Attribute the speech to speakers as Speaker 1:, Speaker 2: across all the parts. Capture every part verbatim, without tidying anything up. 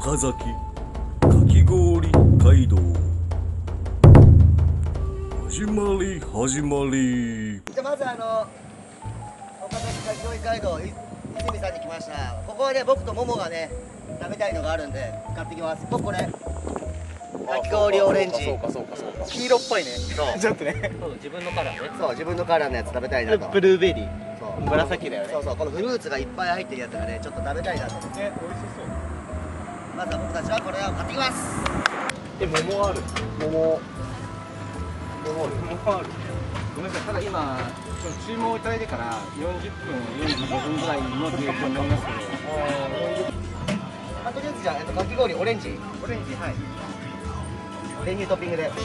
Speaker 1: 岡崎かき氷街道、始まり始まり。
Speaker 2: じゃあまずあの岡崎かき氷街道い泉さんに来ました。ここはね僕とももがね食べたいのがあるんで買ってきます。僕これかき氷オレンジ。
Speaker 3: そうかそうかそうか。黄色っぽいね。
Speaker 2: そう
Speaker 3: ちょっとね。
Speaker 4: そう自分のカラーね。
Speaker 2: そう自分のカラーのやつ食べたいなと。
Speaker 3: ブルーベリー。
Speaker 2: そう
Speaker 3: 紫だよね。
Speaker 2: そうそうこのフルーツがいっぱい入ってるやつがねちょっと食べたいなと。
Speaker 3: ね、美味しそう。
Speaker 2: まずは僕たちはこれを買ってきます。
Speaker 3: え、桃ある。桃。桃ある。桃ある。
Speaker 5: ごめんなさい、ただ今、ちょっと注文をいただいてからよんじゅっぷん、よんじゅうごふんぐらいの提供になりますけど、
Speaker 2: まあ、とりあえずじゃあ、えっと、かき氷オレンジ、
Speaker 5: オレンジ、はい、
Speaker 2: 練乳トッピングで、はい、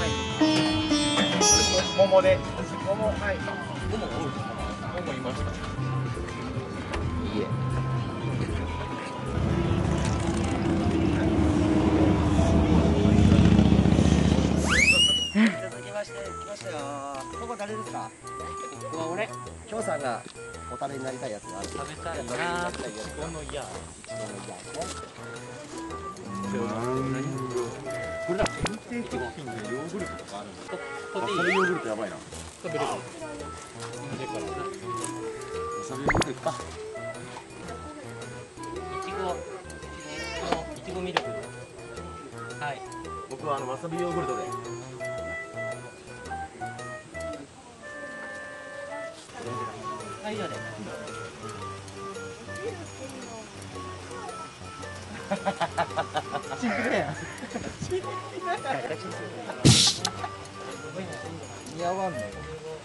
Speaker 3: 桃で。
Speaker 5: 桃、はい、
Speaker 3: 桃、桃いました。
Speaker 2: いいえ。続きまして、来ましたよ。ここ誰ですか？
Speaker 4: ここは俺
Speaker 2: きょうさんがお食べになりたいやつがある。
Speaker 4: 食べたいな。
Speaker 3: このや。
Speaker 2: いちごのいやつね。
Speaker 3: これだ。限定商品でヨーグルトとかあるんだ。
Speaker 4: ここでいい。
Speaker 3: ヨーグルトやばいな。
Speaker 4: 食べれる。
Speaker 3: わさびヨーグルトか。
Speaker 4: いちご、いちご、いちごミルク。はい。
Speaker 3: 僕はあのわさびヨーグルトで。
Speaker 4: はい、やで。
Speaker 3: シンプルやん。似合わんね。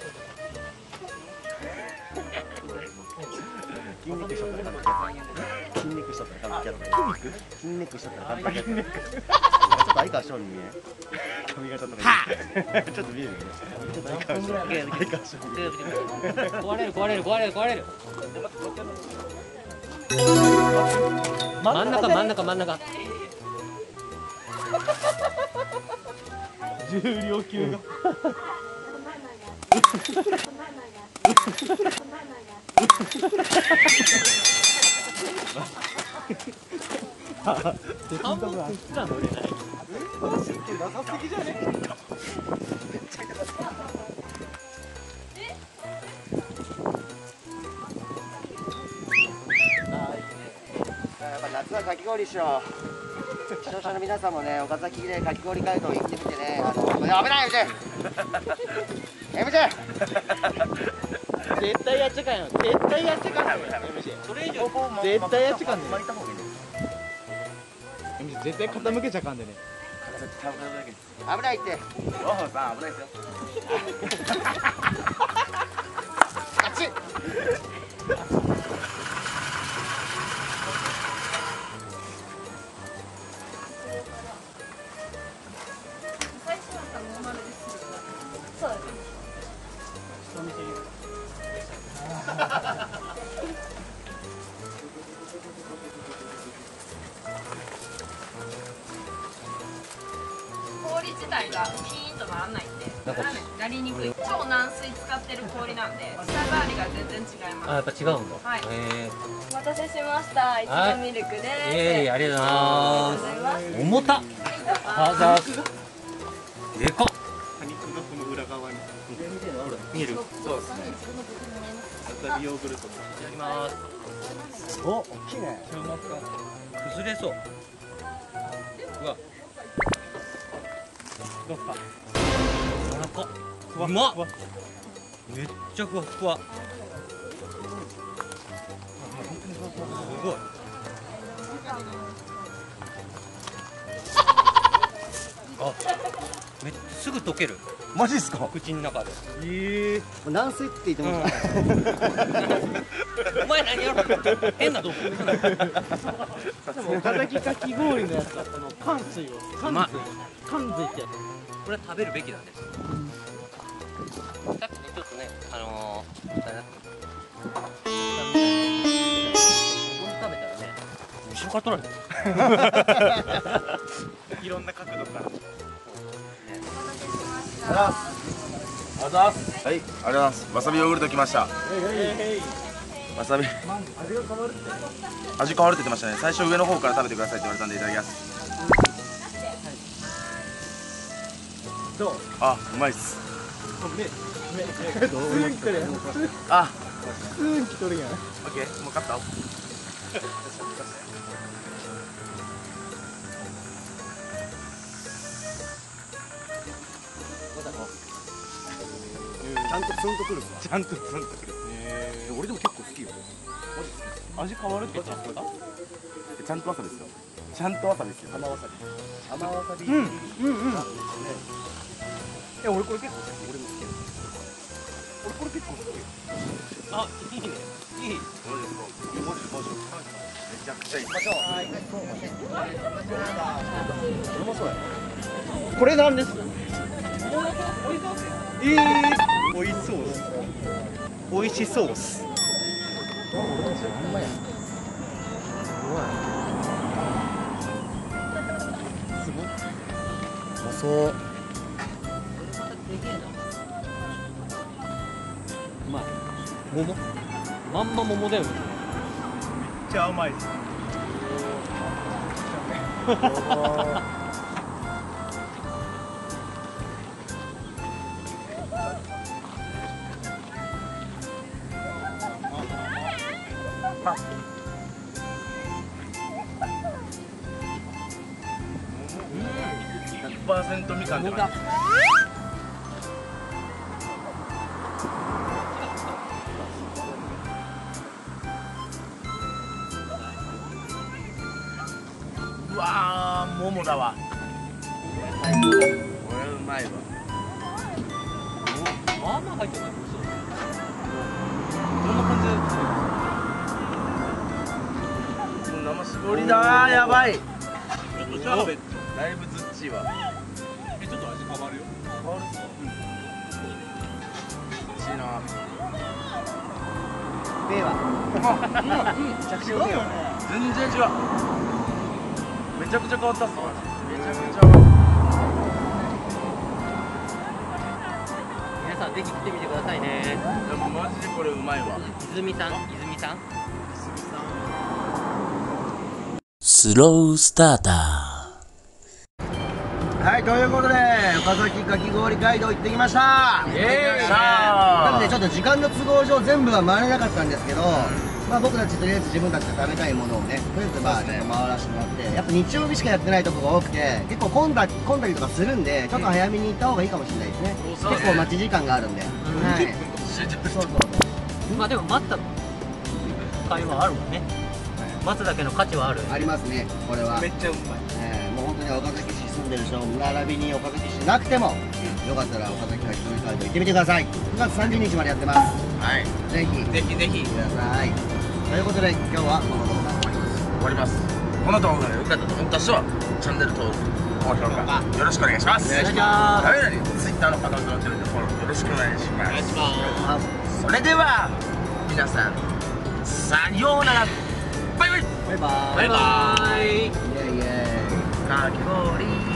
Speaker 2: 筋肉しとったら筋肉しとったら完璧やろ。筋肉しとったら完璧やろ。ちょっと相川翔に見え。髪型とか。ちょっと見えるね。ちょっと相川翔。相川翔。
Speaker 4: 壊れる壊れる壊れる壊れる。真ん中真ん中真ん中。
Speaker 3: 重量級が。
Speaker 4: 半分すら乗れない。
Speaker 3: なさすぎじゃね
Speaker 2: やっぱ夏はかき氷しよう。視聴者の皆さんもね、岡崎でかき氷街道行ってみてね、あの、危ない エムジェー エムジェー
Speaker 3: 絶対やっちゃかんよ。絶対やっちゃかんよ。
Speaker 4: それ以上
Speaker 3: 絶対やっちゃかんね。
Speaker 2: 巻いた方がいいね。
Speaker 3: 絶対傾けちゃかんでね。
Speaker 2: 危ないって。
Speaker 3: ロハさん危ないですよ。
Speaker 2: あっち。
Speaker 6: 氷自体がキーンとならないんで、なりにくい。超軟水使ってる氷なんで、舌触りが全然違います。
Speaker 4: あ、やっぱ違うんだ。
Speaker 6: はい
Speaker 4: へえ。
Speaker 6: お待たせしました。いちごミルクです。
Speaker 4: ええ、ありがとうございます。重たっ。あざー。でかっ。
Speaker 3: 果肉がこの裏側に見える。そうですね。わさびヨーグルトも。
Speaker 4: いただきます。
Speaker 2: お、大きいね。
Speaker 4: 崩れそう。うわ。
Speaker 3: どうか。
Speaker 4: 柔らかっ。うまっ。めっちゃふわふわ。すごい。あ、めっちゃすぐ溶ける。
Speaker 3: マジですか。
Speaker 4: 口の中で。
Speaker 3: ええ。
Speaker 2: 軟水って言ってました。
Speaker 4: お前何やろ。変な動物。
Speaker 3: でも岡崎かき氷のやつはこの寒水を寒水寒水ってやつ。
Speaker 4: これは食べるべきなんです。さっきねちょっとねあのー、なんだっけ。ここに食べたらね後ろから取られる。
Speaker 3: いろんな角度から。
Speaker 6: お待たせしました。
Speaker 3: あざーす。はい、ありがとうございます。わさびヨーグルトきました。
Speaker 7: わさび味変わるって言ってましたね。最初上の方から食べてくださいって言われたんでいただきます。
Speaker 5: どう？
Speaker 7: あ、うまいっす。
Speaker 5: 目目普通に来とるやん。
Speaker 7: あ、
Speaker 5: 普通に来とるやん。
Speaker 7: オッケー、もう勝った。
Speaker 1: ちゃんとツンとくるわ。
Speaker 7: ちゃんとツンとくる。
Speaker 1: えー、俺でも結構好きよ。
Speaker 7: 味変わるって言ってました？ちゃんとわさびですよ。ちゃんとわさびですよ。
Speaker 1: 生わさび。生わさび。
Speaker 5: うんうんうん。え、俺これ結構
Speaker 1: 俺も好きよ。俺これ結構好きよ。
Speaker 4: あ、いいね。いい。
Speaker 7: マジですか？マジマジ。めちゃくちゃいい。
Speaker 5: これなんですか？えー、美味しそうです。美味しそうです。
Speaker 1: そう。
Speaker 3: うまい。桃まんま桃だよね。
Speaker 5: めっちゃうまいです。
Speaker 7: ひゃくパーセント みかんって感じ。うわー、桃だわ。これうまいわ。
Speaker 3: まあまあ入ってない。
Speaker 7: どんな感じで？生絞りだー、やばい。ちょっとシャーベットだいぶずっちいわ。え、ちょっと味変わるよ。変わるっすか？うん。美味しいな。
Speaker 5: では。めちゃくちゃうまいよね。
Speaker 7: 全然違う。めちゃくちゃ変わったっすわ。めちゃくちゃ。
Speaker 4: 皆さんぜひ来てみてくださいね。
Speaker 7: でもマジでこれうまいわ。
Speaker 4: 泉さん、泉さん。
Speaker 8: スロースターター。
Speaker 2: はい、ということで岡崎かき氷街道行ってきました。
Speaker 7: イエーイ。
Speaker 2: なのでちょっと時間の都合上全部は回れなかったんですけど、まあ僕たちとりあえず自分たちで食べたいものをね、とりあえずまあちょっと回らせてもらって、やっぱ日曜日しかやってないところが多くて、結構混んだ混んだりとかするんで、ちょっと早めに行った方がいいかもしれないですね。結構待ち時間があるんで。はい。そうそう。
Speaker 3: まあでも待った甲斐はあるもんね。待つだけの価値はある。
Speaker 2: ありますね、これは。
Speaker 7: めっちゃうまい。
Speaker 2: えーもう本当に岡崎市住んでる人、並びに岡崎市なくても、よかったら岡崎かき氷街道行ってみてください。くがつさんじゅうにちまでやってます。
Speaker 7: はい。
Speaker 2: ぜひ。
Speaker 7: ぜひぜひ。
Speaker 2: ください。ということで今日はこの動画終わります。
Speaker 7: 終わります。この動画が良かったと思った人はチャンネル登録、高評価よろしくお願いします。お願いします。ダメなにツイッターのアカウントのチャンネルフォローよろしくお願いします。お願いします。それでは皆さんさようなら。バイバイ。
Speaker 2: バイバイ。
Speaker 3: バイバイ。
Speaker 2: イエイイエイ。
Speaker 7: かき氷。